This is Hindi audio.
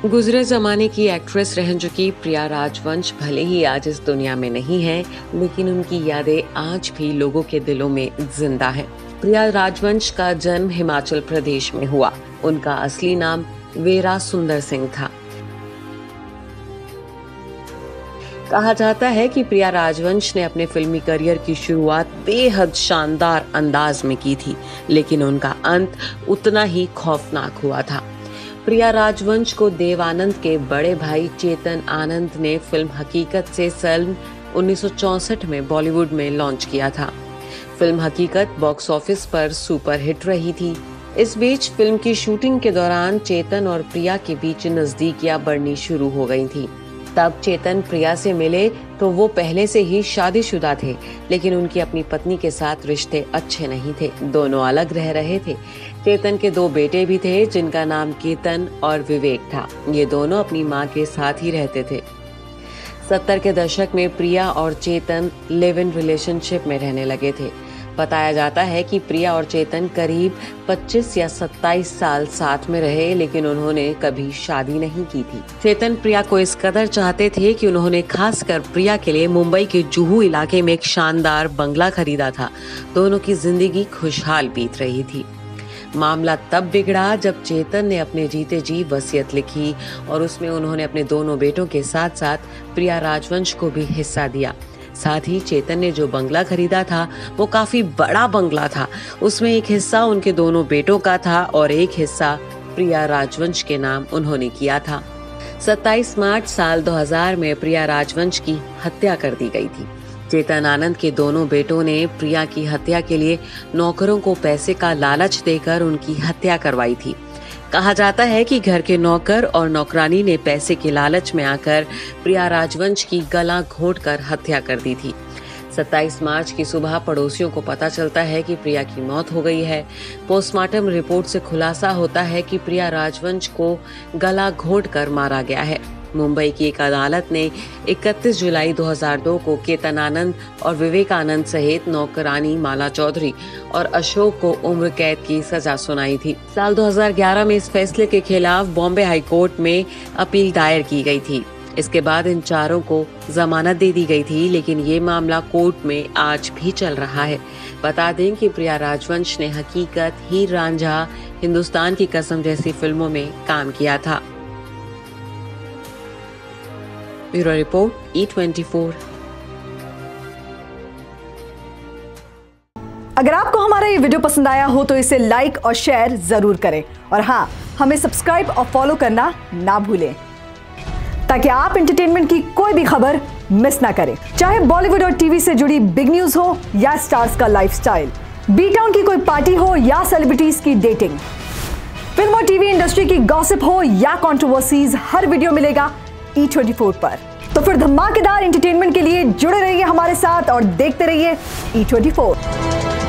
गुजरे जमाने की एक्ट्रेस रह चुकी प्रिया राजवंश भले ही आज इस दुनिया में नहीं है, लेकिन उनकी यादें आज भी लोगों के दिलों में जिंदा है। प्रिया राजवंश का जन्म हिमाचल प्रदेश में हुआ। उनका असली नाम वेरा सुंदर सिंह था। कहा जाता है कि प्रिया राजवंश ने अपने फिल्मी करियर की शुरुआत बेहद शानदार अंदाज में की थी, लेकिन उनका अंत उतना ही खौफनाक हुआ था। प्रिया राजवंश को देव आनंद के बड़े भाई चेतन आनंद ने फिल्म हकीकत से सन 1964 में बॉलीवुड में लॉन्च किया था। फिल्म हकीकत बॉक्स ऑफिस पर सुपरहिट रही थी। इस बीच फिल्म की शूटिंग के दौरान चेतन और प्रिया के बीच नजदीकियां बढ़नी शुरू हो गई थी। तब चेतन प्रिया से मिले तो वो पहले से ही शादीशुदा थे, लेकिन उनकी अपनी पत्नी के साथ रिश्ते अच्छे नहीं थे। दोनों अलग रह रहे थे। चेतन के 2 बेटे भी थे, जिनका नाम केतन और विवेक था। ये दोनों अपनी माँ के साथ ही रहते थे। 70 के दशक में प्रिया और चेतन लिव इन रिलेशनशिप में रहने लगे थे। बताया जाता है कि प्रिया और चेतन करीब 25 या 27 साल साथ में रहे, लेकिन उन्होंने कभी शादी नहीं की थी। चेतन प्रिया को इस कदर चाहते थे कि उन्होंने खासकर प्रिया के लिए मुंबई के जुहू इलाके में एक शानदार बंगला खरीदा था। दोनों की जिंदगी खुशहाल बीत रही थी। मामला तब बिगड़ा जब चेतन ने अपने जीते जी वसीयत लिखी और उसमें उन्होंने अपने दोनों बेटों के साथ साथ प्रिया राजवंश को भी हिस्सा दिया। साथ ही चेतन ने जो बंगला खरीदा था वो काफी बड़ा बंगला था। उसमें एक हिस्सा उनके दोनों बेटों का था और एक हिस्सा प्रिया राजवंश के नाम उन्होंने किया था। 27 मार्च साल 2000 में प्रिया राजवंश की हत्या कर दी गई थी। चेतन आनंद के दोनों बेटों ने प्रिया की हत्या के लिए नौकरों को पैसे का लालच देकर उनकी हत्या करवाई थी। कहा जाता है कि घर के नौकर और नौकरानी ने पैसे के लालच में आकर प्रिया राजवंश की गला घोंटकर हत्या कर दी थी। 27 मार्च की सुबह पड़ोसियों को पता चलता है कि प्रिया की मौत हो गई है। पोस्टमार्टम रिपोर्ट से खुलासा होता है कि प्रिया राजवंश को गला घोंटकर मारा गया है। मुंबई की एक अदालत ने 31 जुलाई 2002 को केतन आनंद और विवेक आनंद सहित नौकरानी माला चौधरी और अशोक को उम्र कैद की सजा सुनाई थी। साल 2011 में इस फैसले के खिलाफ बॉम्बे हाई कोर्ट में अपील दायर की गई थी। इसके बाद इन चारों को जमानत दे दी गई थी, लेकिन ये मामला कोर्ट में आज भी चल रहा है। बता दें कि प्रिया राजवंश ने हकीकत, हीर रांझा, हिंदुस्तान की कसम जैसी फिल्मों में काम किया था। Bureau report, E24। अगर आपको हमारा ये वीडियो पसंद आया हो तो इसे लाइक और शेयर जरूर करें, और हाँ, हमें सब्सक्राइब और फॉलो करना ना भूलें, ताकि आप एंटरटेनमेंट की कोई भी खबर मिस ना करें। चाहे बॉलीवुड और टीवी से जुड़ी बिग न्यूज हो या स्टार्स का लाइफस्टाइल, बी टाउन की कोई पार्टी हो या सेलिब्रिटीज की डेटिंग, फिल्म और टीवी इंडस्ट्री की गॉसिप हो या कंट्रोवर्सीज, हर वीडियो मिलेगा E24 पर। तो फिर धमाकेदार एंटरटेनमेंट के लिए जुड़े रहिए हमारे साथ और देखते रहिए E24।